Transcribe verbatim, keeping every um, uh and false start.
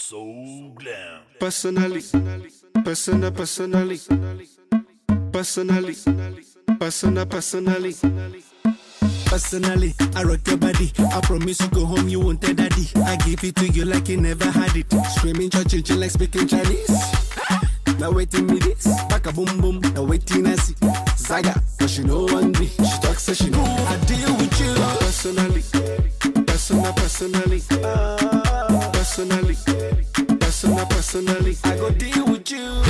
Soglaam. Personally, persona, personally, personally, persona, personally. Personally, I rock your body. I promise you go home, you won't tell daddy. I give it to you like you never had it. Screaming, churching, like speaking Chinese. Now waiting me this, back a boom boom. Now waiting I see Zaga, but she know one day. She talks so she know I deal with you. Personally, persona, personally, personally, persona, personally. I go deal with you.